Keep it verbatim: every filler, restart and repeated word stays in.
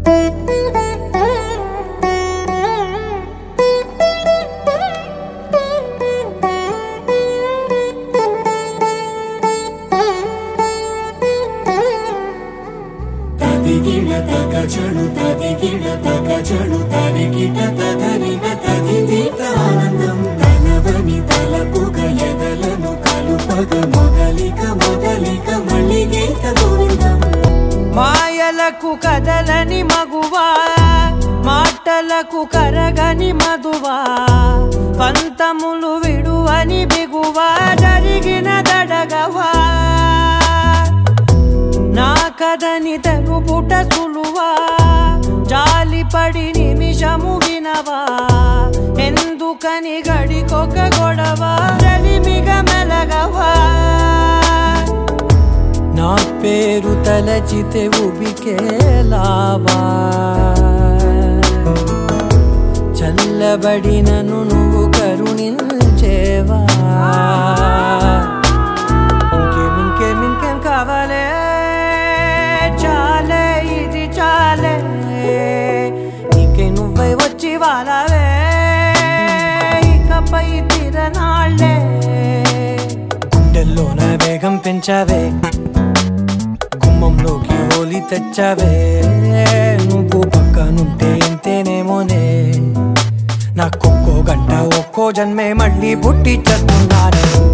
తదిగిడ తగజడు తదిగిడ తగజడు తరిగిట తదరిన తదిదీత ఆనందం తలవని తలపుగ ఎదలను కలుపగ మొదలిక మొదలిక మళ్ళీ గీత గోవిందం మాయలకు కదలని మగువా మాటలకు కరగని మధువా పంతములు విడువని బిగువా జరిగిన దడగవా నా కదని తెలుపుట సులువా జాలిపడి నిమిషము వినవా ఎందుకని గడికొక గొడవ రలిమిగ మెలగవా నా పేరు తలచితే ఉబికేలావా చల్లబడినను నువ్వు కరుణించేవా ఇంకేం ఇంకేం ఇంకేం కావాలే చాలే ఇది చాలే నీకే నువ్వై వచ్చి వాళ్ళవే ఇకపై తిరనాళ్ళే గుండెల్లోన వేగం పెంచావే గుమ్మంలోకి హోలీ తెచ్చావే నువ్వు పక్కనుంటే ఇంతేనేమోనే నాకొక్కో గంట ఒక్కో జన్మే మళ్ళీ పుట్టి చేస్తున్నానే